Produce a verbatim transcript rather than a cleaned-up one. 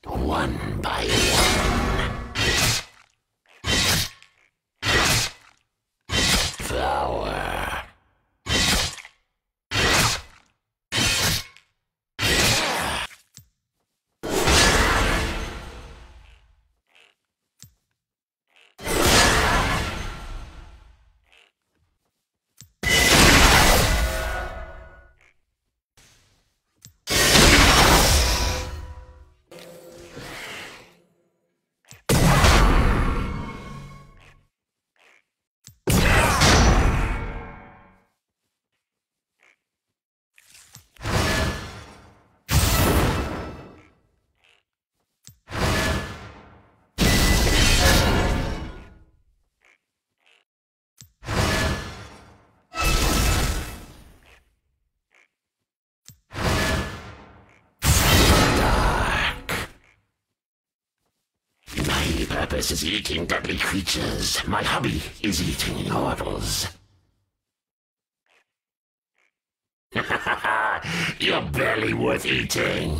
One by one. Flower. My purpose is eating deadly creatures. My hobby is eating mortals. You're barely worth eating.